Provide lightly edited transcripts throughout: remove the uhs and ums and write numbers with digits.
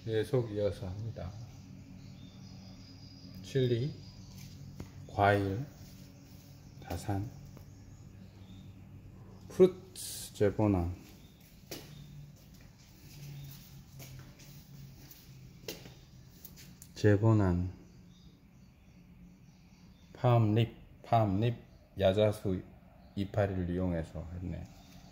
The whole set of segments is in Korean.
계속 이어서 합니다. 칠리, 과일, 다산, 프루츠 제보난, 팜립, 야자수 이파리를 이용해서 했네.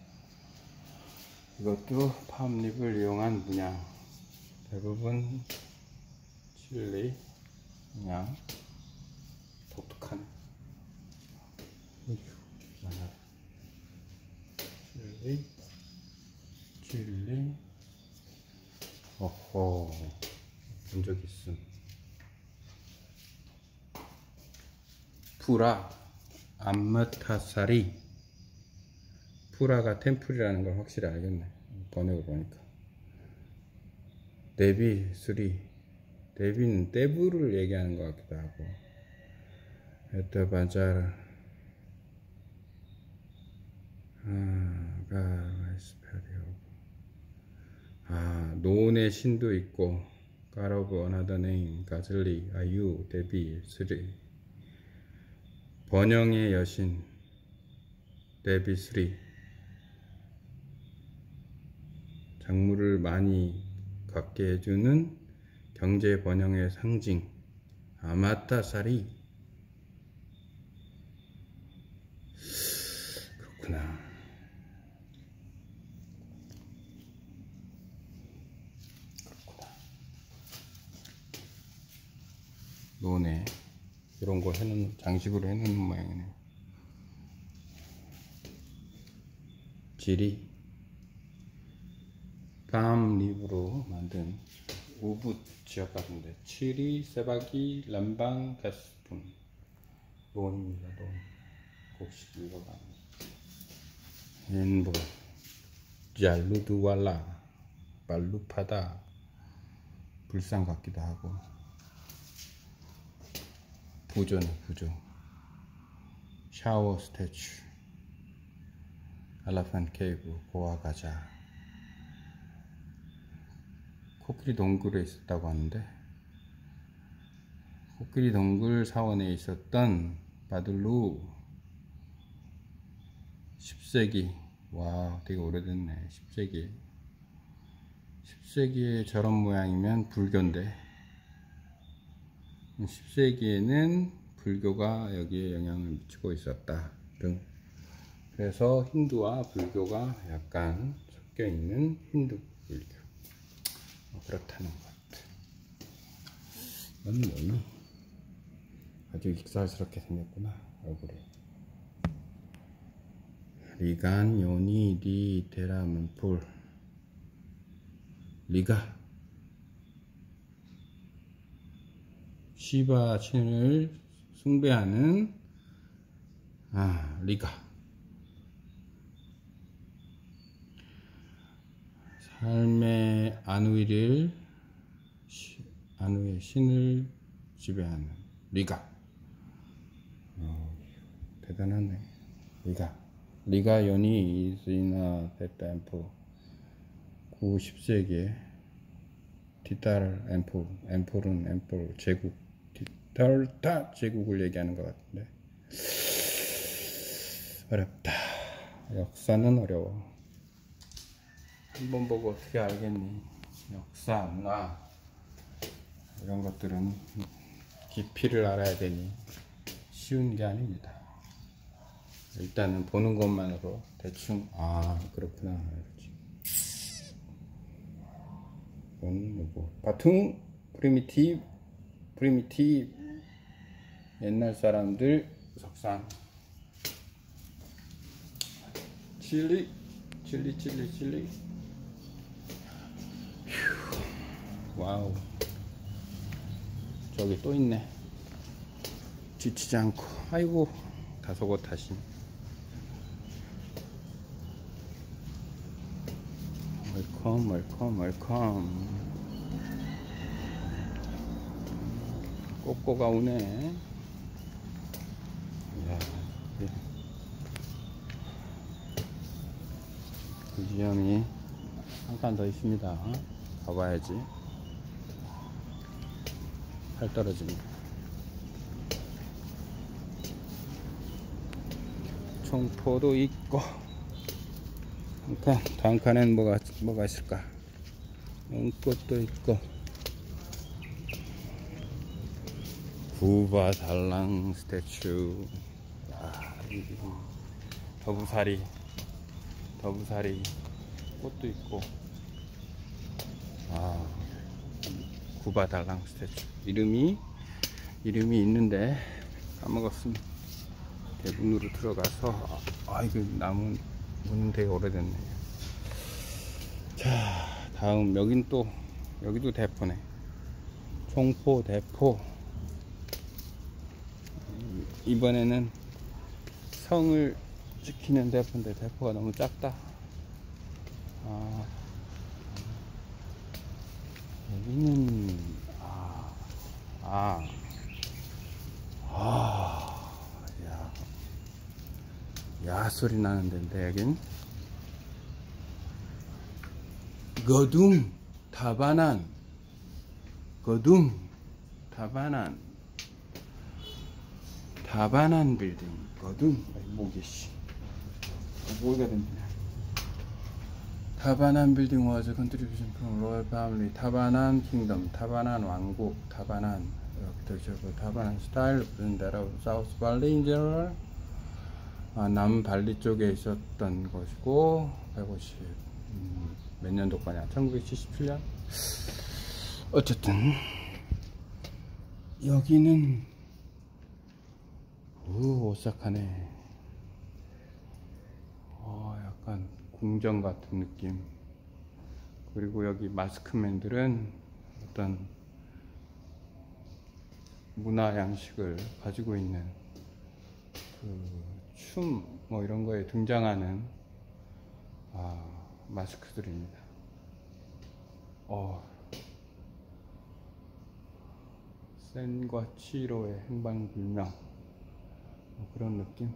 이것도 팜립을 이용한 문양. 대부분 칠리 문양. 독특한 칠리 어허, 본 적 있음. 푸라 암마타사리. 푸라가 템플이라는 걸 확실히 알겠네, 번역을 보니까. 데비 3. 데비는 떼부를 얘기하는 것 같기도 하고. 에터바자르 노온의 신도 있고, God of Another Name, 가즐리, 아유, 데비 3. 번영의 여신, 데비 3. 작물을 많이 갖게 해주는 경제 번영의 상징, 아마타사리. 그렇구나. 노네 이런 거 해놓는, 장식으로 해놓는 모양이네. 지리 팜립으로 만든 우붓 지역 같은데, 칠리, 세바기, 람방, 가스푼. 논입니다. 논. 곡식 읽어가는 엔보, 잘루두왈라, 말루파다. 불상 같기도 하고. 부조네, 부조. 샤워 스태츄, 알라판 케이브, 고아 가자. 코끼리 동굴에 있었다고 하는데, 코끼리 동굴 사원에 있었던 바들루. 10세기. 와, 되게 오래됐네. 10세기에 저런 모양이면 불교인데, 10세기에는 불교가 여기에 영향을 미치고 있었다 등. 그래서 힌두와 불교가 약간 섞여 있는 힌두 불교, 그렇다는 것 같아. 넌 뭐니? 아주 익살스럽게 생겼구나, 얼굴이. 리간 요니 리 테라문 폴. 리가, 시바 신을 숭배하는 리가. 삶의 안위의 신을 지배하는 리가. 대단하네. 리가 연이 이즈나 데타엠프. 9, 10세기에 디탈 엠폴은 제국, 디탈타 제국을 얘기하는 것 같은데, 어렵다. 역사는 어려워. 한번 보고 어떻게 알겠니? 역사, 문화 이런 것들은 깊이를 알아야 되니 쉬운 게 아닙니다. 일단은 보는 것만으로 대충 그렇구나 이러지. 바퉁 프리미티브 옛날 사람들 석상. 칠리. 와우, 저기 또 있네. 지치지 않고. 아이고, 다소곳하신. 웰컴. 꼬꼬가 오네. 이야, 그 지점이 한 칸 더 있습니다. 가봐야지. 팔 떨어집니다. 총포도 있고. 다음 칸엔 뭐가 있을까? 연꽃도 있고. 구바달랑 스태츄. 더부사리 꽃도 있고. 구바달랑 스태츄. 이름이 있는데 까먹었습니다. 대문으로 들어가서 이거 나무 문 되게 오래됐네. 자, 다음 여기도 대포네. 총포 대포. 이번에는 성을 지키는 대포인데 대포가 너무 작다. 여기는 야 소리 나는 데인데 여긴 거둠 타바난 빌딩. 거둠 모기씨 뭐가 됩니다. 타바난 빌딩 was a contribution from royal family. 타바난 킹덤, 타바난 왕국, 타바난 타바난 스타일 브랜드라고 사우스 발리 in general. 남발리 쪽에 있었던 것이고 150 몇 년도 거냐 1977년. 어쨌든 여기는 오싹하네. 약간 궁전 같은 느낌. 그리고 여기 마스크맨들은 어떤 문화 양식을 가지고 있는 춤 뭐 이런 거에 등장하는 마스크들입니다. 센과 치로의 행방불명 그런 느낌.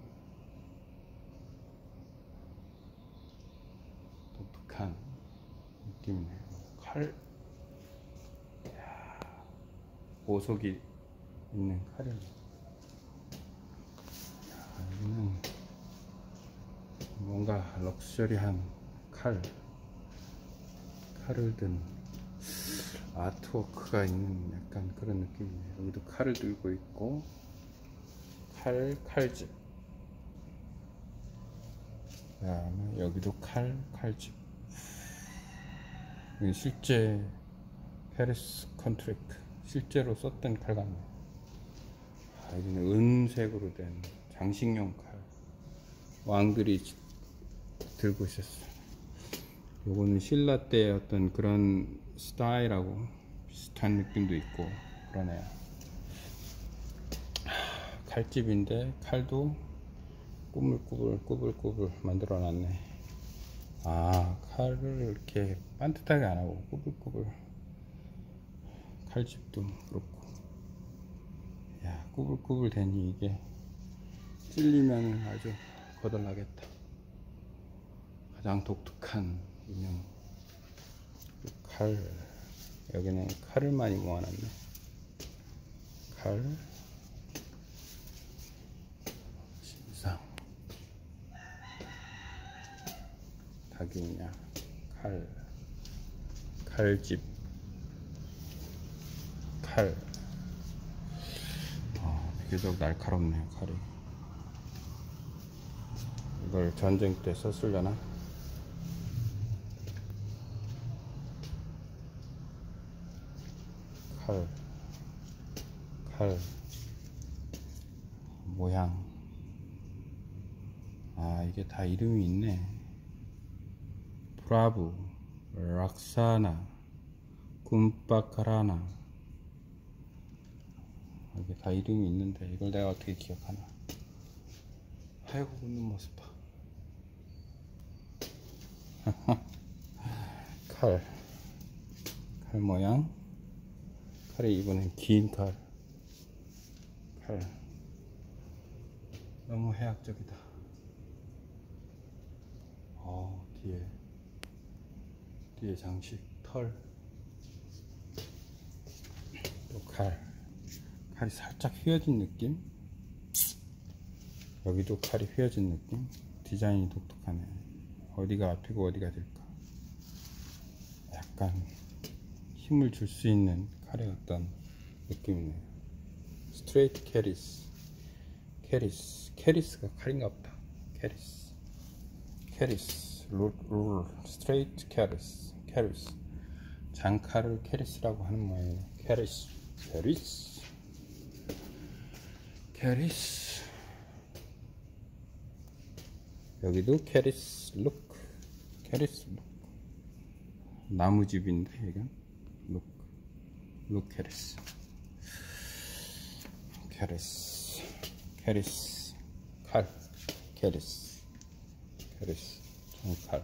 독특한 느낌이네요. 칼, 보석이 있는 칼이네요. 여기는 뭔가 럭셔리한 칼을 든 아트워크가 있는 약간 그런 느낌이네요. 여기도 칼을 들고 있고 칼집. 그다음에 여기도 칼집. 실제 페리스 컨트랙트 실제로 썼던 칼 같네요. 여기는 은색으로 된 장식용 칼. 왕들이 들고 있었어요. 요거는 신라 때 어떤 그런 스타일하고 비슷한 느낌도 있고 그러네요. 칼집인데 칼도 꾸불꾸불 만들어 놨네. 칼을 이렇게 반듯하게 안 하고 꾸불꾸불. 칼집도 그렇고. 꾸불꾸불 되니 이게 찔리면 아주 거덜나겠다. 가장 독특한 인형 칼. 여기는 칼을 많이 모아놨네. 칼 신상 닭이냐 칼집 칼. 비교적 날카롭네요. 칼이. 이걸 전쟁 때 썼으려나? 칼 모양. 이게 다 이름이 있네. 프라부, 락사나, 쿰빠카라나. 이게 다 이름이 있는데 이걸 내가 어떻게 기억하나. 아이고 웃는 모습 봐. 칼 모양. 칼이 이번엔 긴 칼. 너무 해학적이다. 뒤에 장식 털. 또 칼. 칼이 살짝 휘어진 느낌. 여기도 칼이 휘어진 느낌. 디자인이 독특하네. 어디가 앞이고 어디가 될까. 약간 힘을 줄 수 있는 칼의 어떤 느낌이네요. 스트레이트 캐리스. 캐리스가 칼인가 보다. 캐리스 룰 스트레이트 캐리스. 장칼을 캐리스라고 하는 모양이에요. 캐리스. 여기도 캐리스 룩. 나무집인데 이건 룩 캐리스. 칼. 장칼.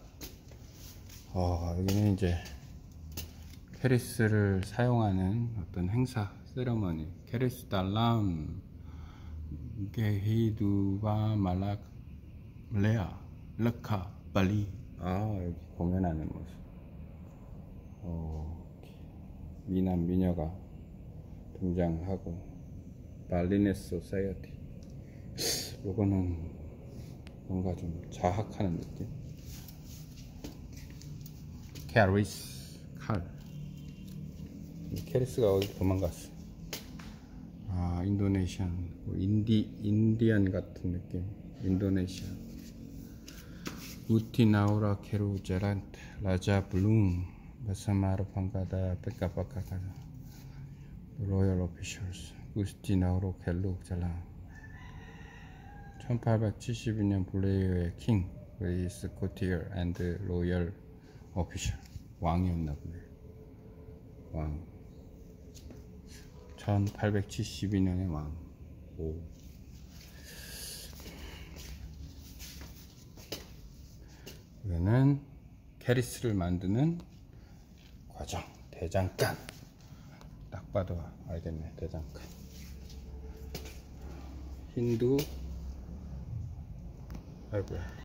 여기는 이제 캐리스를 사용하는 어떤 행사 세레머니. 캐리스 달람 게히두바 말락 레아 르카 발리. 여기 공연하는 모습. 미남 미녀가 등장하고 발리네스 소사이어티. 요거는 뭔가 좀 자학하는 느낌. 캐리스 칼. 캐리스가 어디 도망갔어. 인도네시안 인디안 같은 느낌. 인도네시아. 우티 나우라 케루 제란트 라자 블룸 바사마르 방가다 뺏가빠까다 로열 오피셜스 우스티 나우로 켈루 잘라. 1872년 블레이어의 킹 레이스 코티어 앤드 로열 오피셜. 왕이었나 보네. 왕. 1872년의 왕. 이거는 캐리스를 만드는 과정. 대장간. 딱 봐도 알겠네. 대장간. 힌두. 아이고야.